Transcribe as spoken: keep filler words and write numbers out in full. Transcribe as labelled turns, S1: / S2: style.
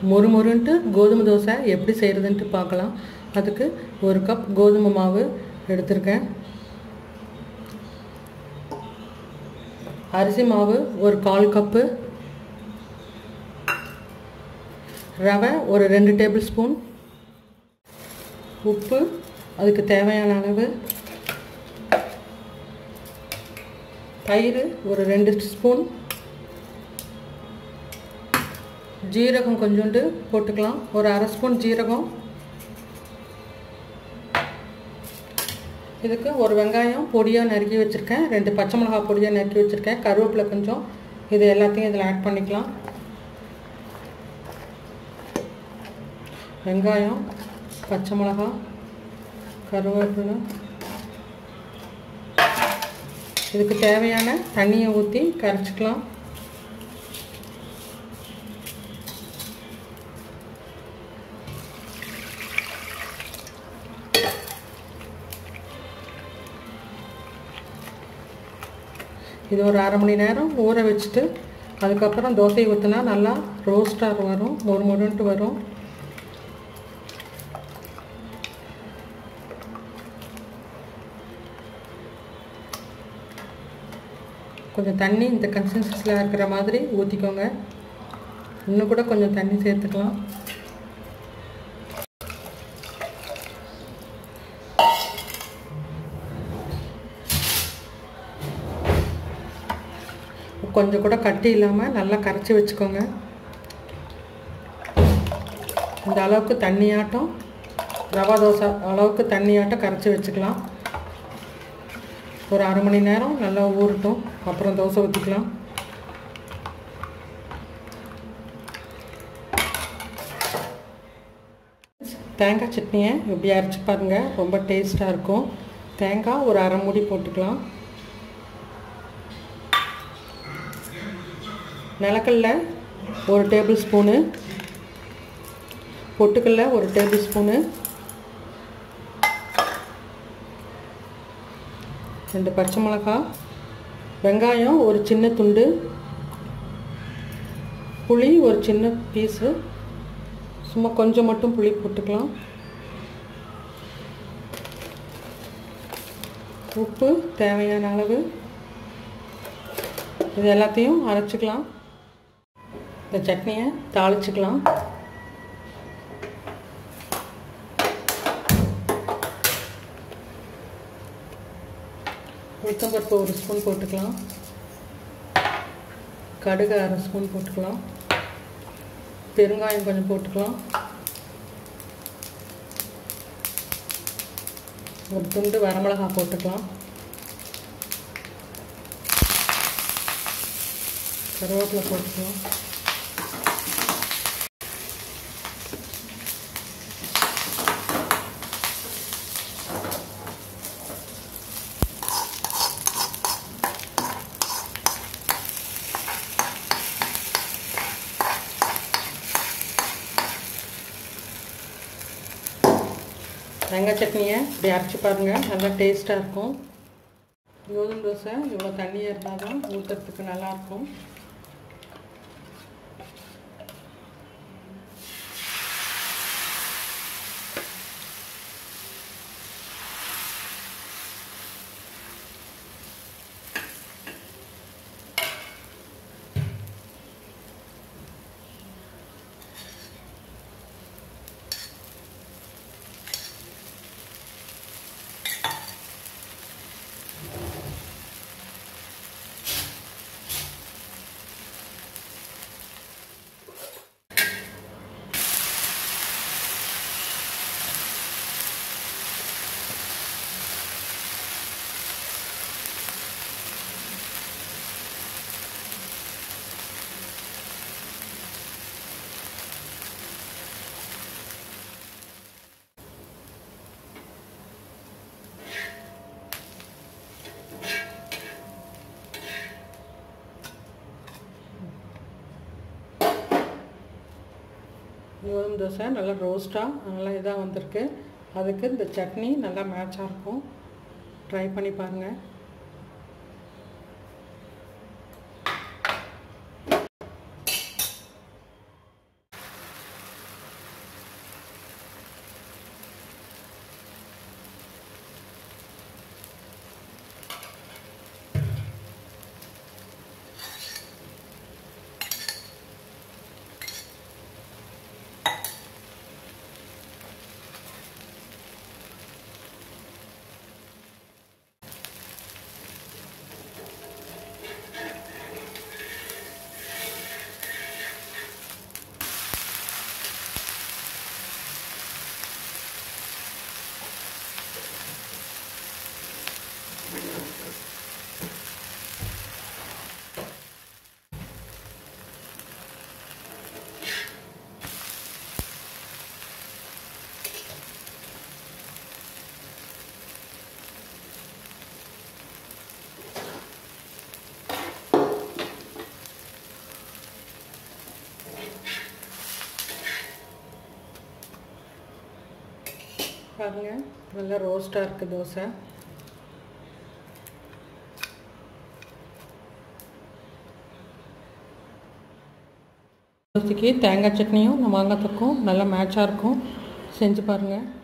S1: மொறு மொறுன்ட்டு கோதுமை தோசை எப்படி செய்கிறதுன்ட்டு பார்க்கலாம். அதுக்கு ஒரு கப் கோதுமை மாவு எடுத்திருக்கேன். அரிசி மாவு ஒரு கால் கப்பு, ரவை ஒரு ரெண்டு டேபிள் ஸ்பூன், உப்பு அதுக்கு தேவையான அளவு, தயிர் ஒரு ரெண்டு ஸ்பூன், ஜீரகம் கொஞ்சோண்டு போட்டுக்கலாம், ஒரு அரை ஸ்பூன் ஜீரகம். இதுக்கு ஒரு வெங்காயம் பொடியாக நறுக்கி வச்சுருக்கேன், ரெண்டு பச்சை மிளகாய் பொடியாக நறுக்கி வச்சுருக்கேன், கருவேப்பிலை கொஞ்சம். இது எல்லாத்தையும் இதில் ஆட் பண்ணிக்கலாம். வெங்காயம், பச்சை மிளகாய், கருவேப்பிலை. இதுக்கு தேவையான தண்ணியை ஊற்றி கரைச்சிக்கலாம். இது ஒரு அரை மணி நேரம் ஊற வச்சுட்டு அதுக்கப்புறம் தோசை ஊற்றினா நல்லா ரோஸ்டாக வரும், மொறு மொறுன்ட்டு வரும். கொஞ்சம் தண்ணி இந்த கன்சிஸ்டன்சியில் இருக்கிற மாதிரி ஊற்றிக்கோங்க. இன்னும் கூட கொஞ்சம் தண்ணி சேர்த்துக்கலாம். கொஞ்சம் கூட கட்டி இல்லாமல் நல்லா கரைச்சி வச்சுக்கோங்க. இந்த அளவுக்கு தண்ணியாட்டம், ரவா தோசை அளவுக்கு தண்ணியாட்டம் கரைச்சி வச்சுக்கலாம். ஒரு அரை மணி நேரம் நல்லா ஊறட்டும், அப்புறம் தோசை ஊற்றிக்கலாம். தேங்காய் சட்னியை இப்படி அரைச்சி பாருங்கள், ரொம்ப டேஸ்ட்டாக இருக்கும். தேங்காய் ஒரு அரை மூடி போட்டுக்கலாம். நிலக்கடலை ஒரு டேபிள் ஸ்பூனு, பொட்டுக்கடலை ஒரு டேபிள் ஸ்பூனு, ரெண்டு பச்சை மிளகாய், வெங்காயம் ஒரு சின்ன துண்டு, புளி ஒரு சின்ன பீஸு, சும்மா கொஞ்சம் மட்டும் புளி போட்டுக்கலாம். உப்பு தேவையான அளவு. இது எல்லாத்தையும் அரைச்சிக்கலாம். இந்த சட்னியை தாளிச்சுக்கலாம். உளுத்தம்பருப்பு ஒரு ஸ்பூன் போட்டுக்கலாம், கடுகு அரை ஸ்பூன் போட்டுக்கலாம், பெருங்காயம் கொஞ்சம் போட்டுக்கலாம், ஒரு துண்டு வரமிளகாய் போட்டுக்கலாம், கருவேப்பிலை போட்டுக்கலாம். தேங்காய் சட்னியை இப்படி அரைச்சி பாருங்கள், நல்லா டேஸ்ட்டாக இருக்கும். கோதுமை தோசை இவ்வளோ தண்ணியாக இருந்தால் தான் ஊற்றுறதுக்கு நல்லாயிருக்கும். கோதுமை தோசை நல்லா ரோஸ்ட்டாக நல்லா இதாக வந்திருக்கு. அதுக்கு இந்த சட்னி நல்லா மேட்சாக இருக்கும். ட்ரை பண்ணி பாருங்கள். பாருங்கள், நல்லா ரோஸ்ட்டாக இருக்குது தோசை. தோசைக்கு தேங்காய் சட்னியும் மாங்காய் தொக்கும் நல்லா மேட்சாக இருக்கும். செஞ்சு பாருங்கள்.